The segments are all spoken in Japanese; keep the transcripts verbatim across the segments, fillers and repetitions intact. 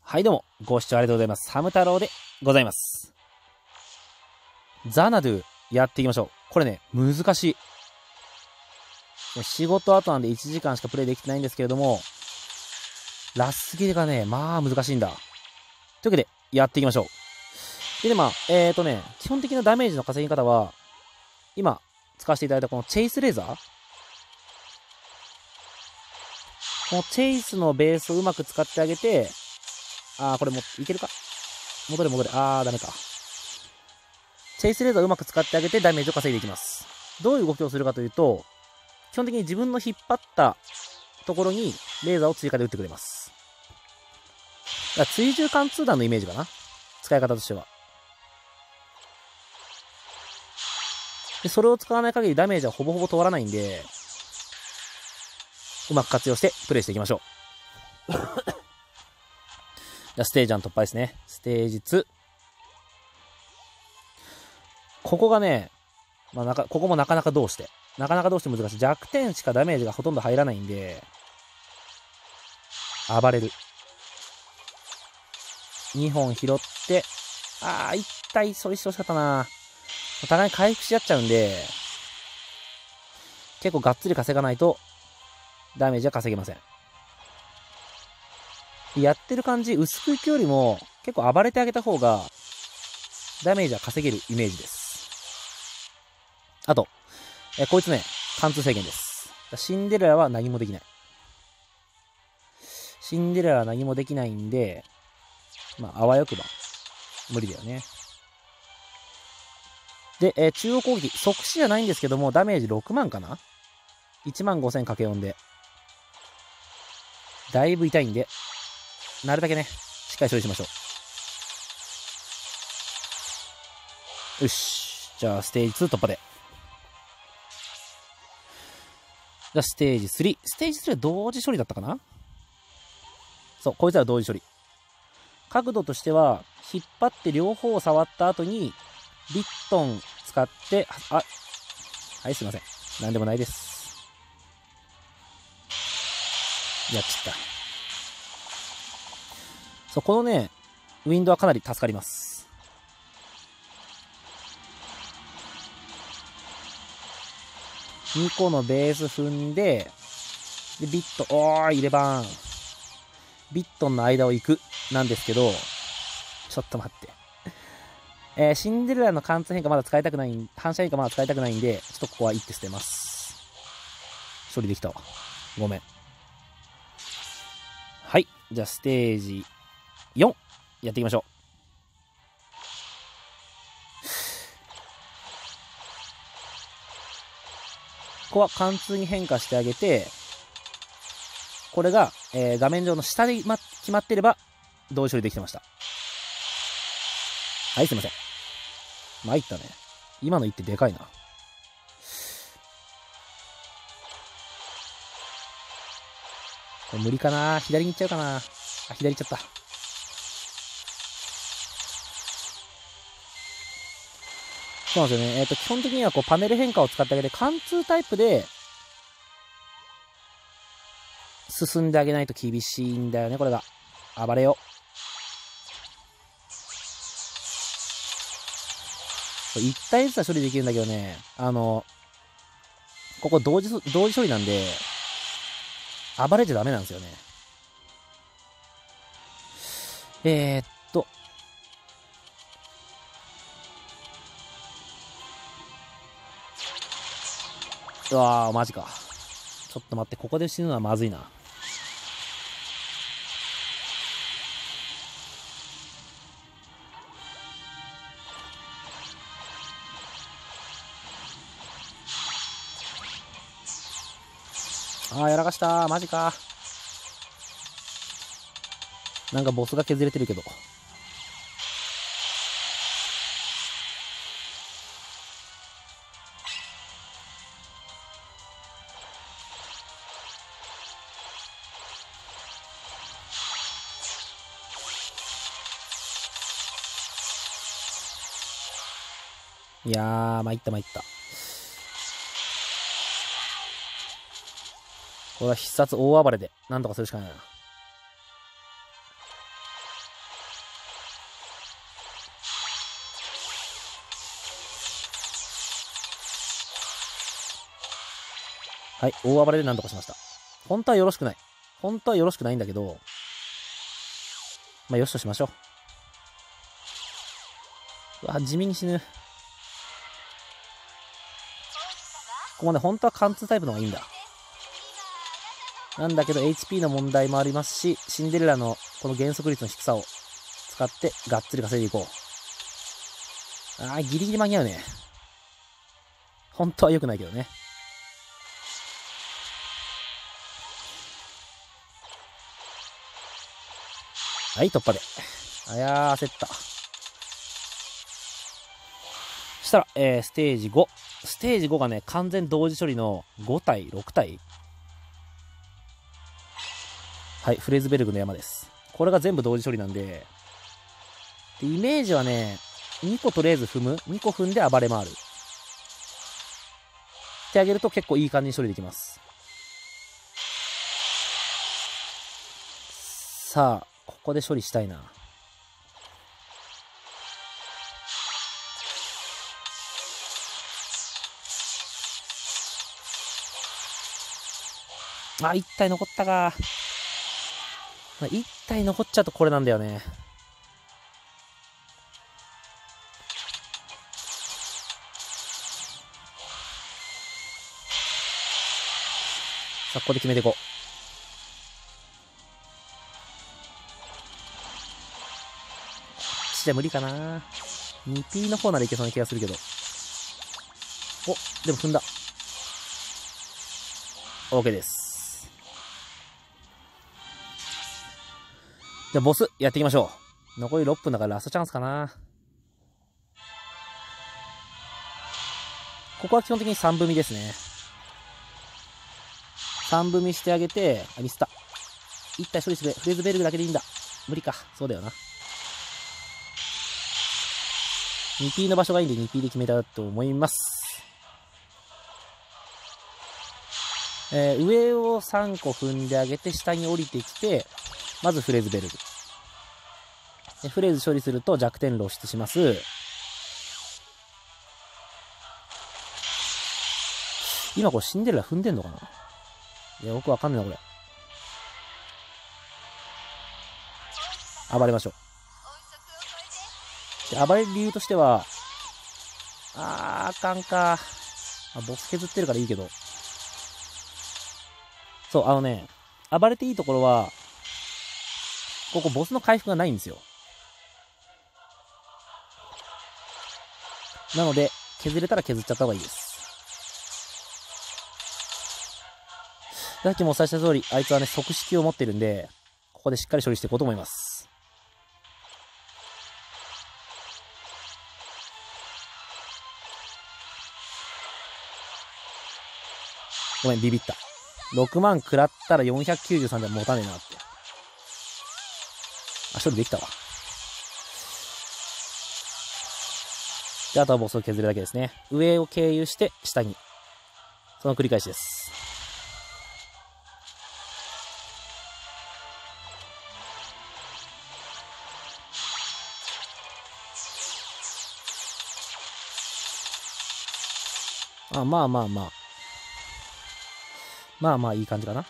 はいどうも、ご視聴ありがとうございます。ハム太郎でございます。ザナドゥ、やっていきましょう。これね、難しい。仕事後なんでいちじかんしかプレイできてないんですけれども、ラスゲーがね、まあ難しいんだ。というわけで、やっていきましょう。でね、まあ、えーとね、基本的なダメージの稼ぎ方は、今、使わせていただいたこのチェイスレーザー、このチェイスのベースをうまく使ってあげて、あー、これも、いけるか戻れ戻れ。あー、ダメか。チェイスレーザーをうまく使ってあげてダメージを稼いでいきます。どういう動きをするかというと、基本的に自分の引っ張ったところにレーザーを追加で撃ってくれます。だから追従貫通弾のイメージかな、使い方としては。で、それを使わない限りダメージはほぼほぼ通らないんで、うまく活用してプレイしていきましょう。じゃあステージワン突破ですね。ステージツー。ここがね、まあ、なか、ここもなかなかどうして。なかなかどうして難しい。弱点しかダメージがほとんど入らないんで、暴れる。にほん拾って、あー、一体処理してほしかったな。お互い回復し合っちゃうんで、結構がっつり稼がないと、ダメージは稼げません。やってる感じ、薄くいくよりも、結構暴れてあげた方が、ダメージは稼げるイメージです。あと、えこいつね、貫通制限です。シンデレラは何もできない。シンデレラは何もできないんで、まあ、あわよくば、無理だよね。で、えー、中央攻撃、即死じゃないんですけども、ダメージろくまんかな ?いちまんごせんかけよんで。だいぶ痛いんで、なるだけね、しっかり処理しましょう。よし。じゃあ、ステージツー突破で。じゃあ、ステージスリー。ステージスリーは同時処理だったかな。そう、こいつら同時処理。角度としては、引っ張って両方を触った後に、リットン使って、あ、はい、すいません。なんでもないです。やっちゃった。そう、このね、ウィンドウはかなり助かります。にこのベース踏んで、で、ビット、おーい、レバーン。ビットンの間を行く、なんですけど、ちょっと待って。えー、シンデレラの貫通変化まだ使いたくない、反射変化まだ使いたくないんで、ちょっとここは一手捨てます。処理できたわ。ごめん。はい。じゃあ、ステージよん、やっていきましょう。ここは貫通に変化してあげて、これが、えー、画面上の下で、ま、決まってれば、同時処理できてました。はい、すいません。参ったね。今の一手でかいな。これ無理かな。左に行っちゃうかな。あ、左行っちゃった。そうなんですよね。えっと、基本的にはこうパネル変化を使ってあげて、貫通タイプで、進んであげないと厳しいんだよね、これが。暴れよ。一体ずつは処理できるんだけどね、あの、ここ同時、同時処理なんで、暴れちゃダメなんですよね。えー、っと。うわー、マジか。ちょっと待って、ここで死ぬのはまずいな。あー、やらかしたー。マジか。なんかボスが削れてるけど。いやー、参った参った。これは必殺大暴れで、なんとかするしかないな。 はい、大暴れで何とかしました。本当はよろしくない。本当はよろしくないんだけど、まあ、よしとしましょう。うわ、地味に死ぬ。ここまで本当は貫通タイプの方がいいんだ。なんだけど エイチピー の問題もありますし、シンデレラのこの減速率の低さを使ってがっつり稼いでいこう。あー、ギリギリ間に合うね。本当は良くないけどね。はい、突破で。あやー、焦った。そしたら、えー、ステージご。ステージごがね、完全同時処理のご体、ろく体。はい、フレーズベルグの山です。これが全部同時処理なんで、でイメージはね、にこととりあえず踏む。にこ踏んで暴れ回る。ってあげると結構いい感じに処理できます。さあ、ここで処理したいな。あ、いち体残ったか。いち体残っちゃうとこれなんだよね。さあ、ここで決めていこう。じゃ無理かな。にピー の方ならいけそうな気がするけど。お、でも踏んだ。OK です。じゃあボスやっていきましょう。残りろっぷんだからラストチャンスかな。ここは基本的にさんぶみですね。さんぶみしてあげて、あ、ミスった。いち体処理してくれ。フレーズベルグだけでいいんだ。無理か。そうだよな。にピー の場所がいいんで にピー で決めたと思います。えー、上をさんこ踏んであげて、下に降りてきて、まずフレーズベルグ。でフレーズ処理すると弱点露出します。今これシンデレラ踏んでんのかな。いや、僕わかんないな、これ。暴れましょう。で暴れる理由としては、あー、あかんか。あ、ボス削ってるからいいけど。そう、あのね、暴れていいところは、ここボスの回復がないんですよ。なので、削れたら削っちゃった方がいいです。さっきもお伝えした通り、あいつはね、即死球を持ってるんで、ここでしっかり処理していこうと思います。ごめん、ビビった。ろくまん食らったらよんひゃくきゅうじゅうさんで持たねえなって。あ、処理できたわ。で、あとはボスを削るだけですね。上を経由して、下に。その繰り返しです。あ、まあまあまあ。まあまあいい感じかな。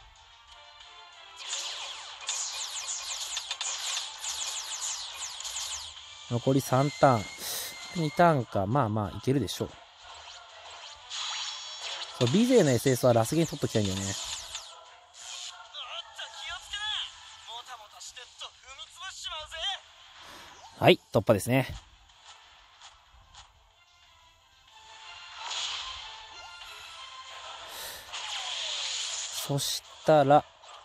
残りさんターン。にターンか。まあまあいけるでしょう。そう、ビゼーの エスエス はラスゲに取っときたいんだよね。はい、突破ですね。そしたら、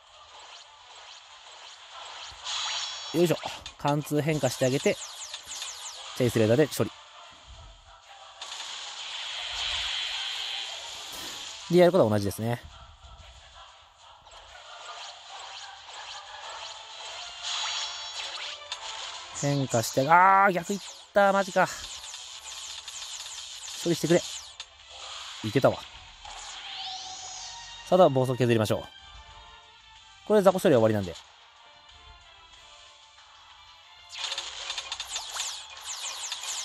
よいしょ。貫通変化してあげて、チェイスレーダーで処理。で、やることは同じですね。変化して、あー、逆いった、マジか。処理してくれ。いけたわ。さあ、暴走削りましょう。これで雑魚処理は終わりなんで。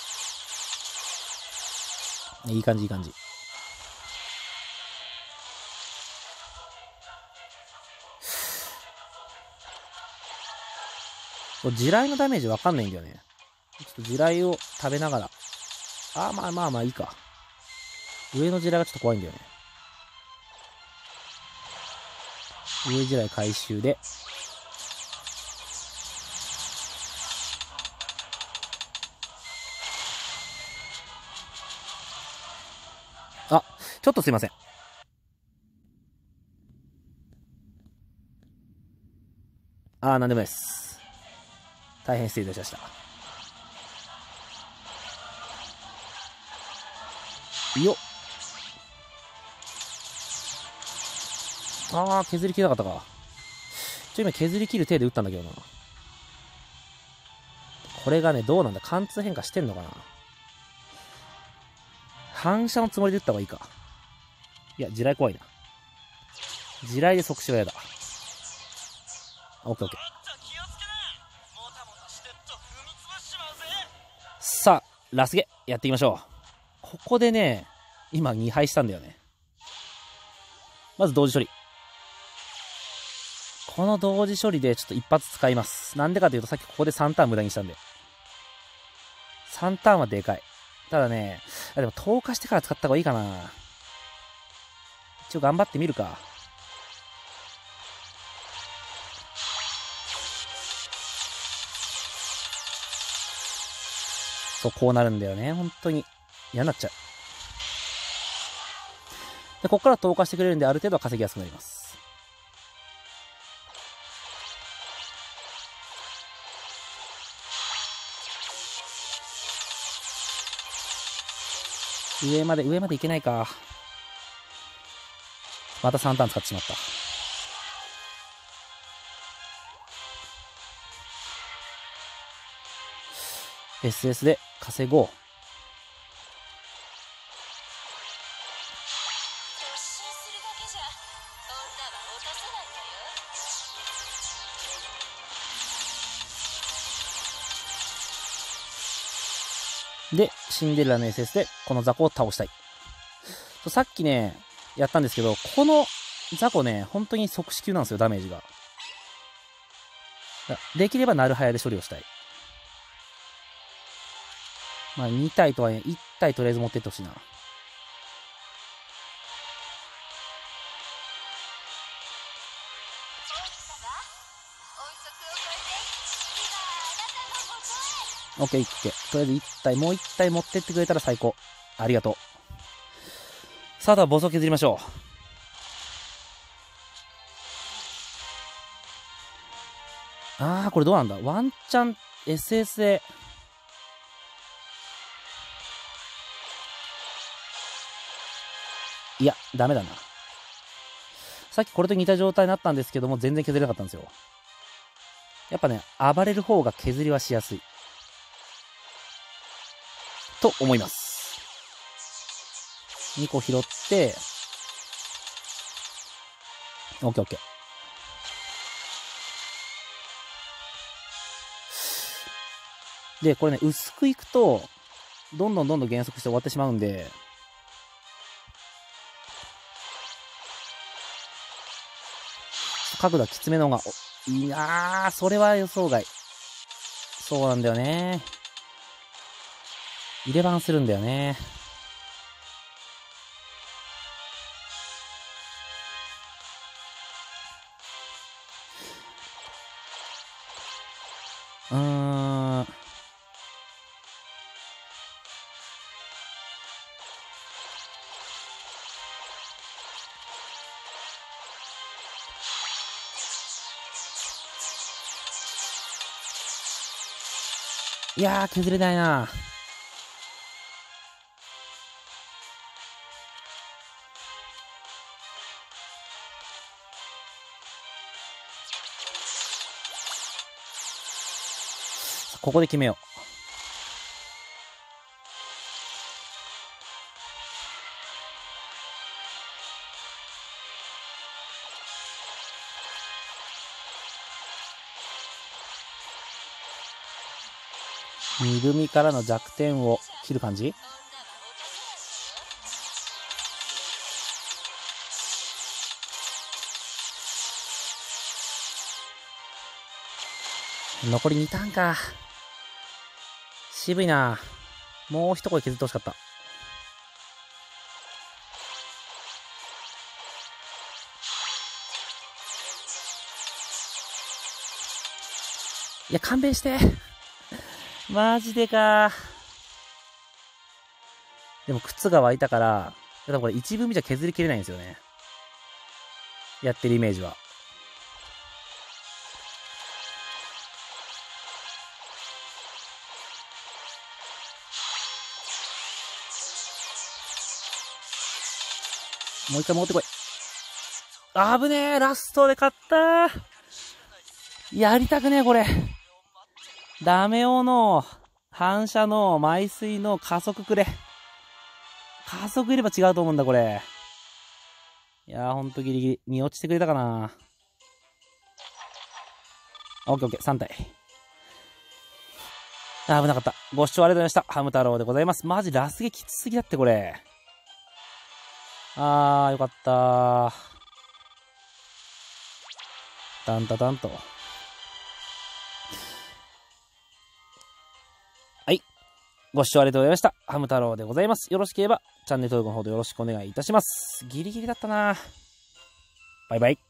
いい感じ、いい感じ。 これ地雷のダメージわかんないんだよね。ちょっと地雷を食べながら。あー、まあまあまあいいか。上の地雷がちょっと怖いんだよね。上地雷回収で。あ、ちょっとすいません。あー、なんでもないです。大変失礼いたしました。よっ。あー、削りきれなかったか。ちょ、今削り切る手で打ったんだけどな。これがね、どうなんだ？貫通変化してんのかな？反射のつもりで打った方がいいか。いや、地雷怖いな。地雷で即死は嫌だ。オッケーオッケー。さあ、ラスゲ、やっていきましょう。ここでね、今に敗したんだよね。まず同時処理。この同時処理でちょっと一発使います。なんでかというと、さっきここでさんターン無駄にしたんで。さんターンはでかい。ただね、でも投下してから使った方がいいかな。一応頑張ってみるか。そう、こうなるんだよね。本当に。嫌になっちゃう。で、ここから投下してくれるんで、ある程度は稼ぎやすくなります。上まで、上までいけないか。またさんターン使ってしまった。エスエス で稼ごう。で、シンデレラの エスエス でこの雑魚を倒したい。さっきね、やったんですけど、この雑魚ね、本当に即死級なんですよ、ダメージが。できればナルハヤで処理をしたい。まあに体とはね、いち体とりあえず持ってってほしいな。オッケー、オッケー。とりあえずいち体、もういち体持ってってくれたら最高。ありがとう。さあ、ではボスを削りましょう。あー、これどうなんだ？ワンチャン エスエス で、いや、ダメだな。さっきこれと似た状態になったんですけども、全然削れなかったんですよ。やっぱね、暴れる方が削りはしやすい。と思います。にこ拾って、オッケーオッケー。で、これね、薄くいくと、どんどんどんどん減速して終わってしまうんで、角度はきつめの方が、いやー、それは予想外。そうなんだよね。入れ番するんだよね。うーん。いやー、削れないな。ここで決めよう。二組からの弱点を切る感じ？ 残りにターンか。渋いな。もう一声削ってほしかった。いや、勘弁して。マジでか。でも靴が湧いたから、多分これ一分目じゃ削りきれないんですよね。やってるイメージは。もう一回戻ってこい。あぶねえ、ラストで勝ったー。やりたくねえ、これ。ダメ男の、反射の、枚数の加速くれ。加速いれば違うと思うんだ、これ。いやー、ほんとギリギリ。見落ちてくれたかな。オッケーオッケー、さん体。あー、危なかった。ご視聴ありがとうございました。ハム太郎でございます。マジラスゲきつすぎだって、これ。あー、よかったー。タンタタンと。はい。ご視聴ありがとうございました。ハム太郎でございます。よろしければ、チャンネル登録の方でよろしくお願いいたします。ギリギリだったな。バイバイ。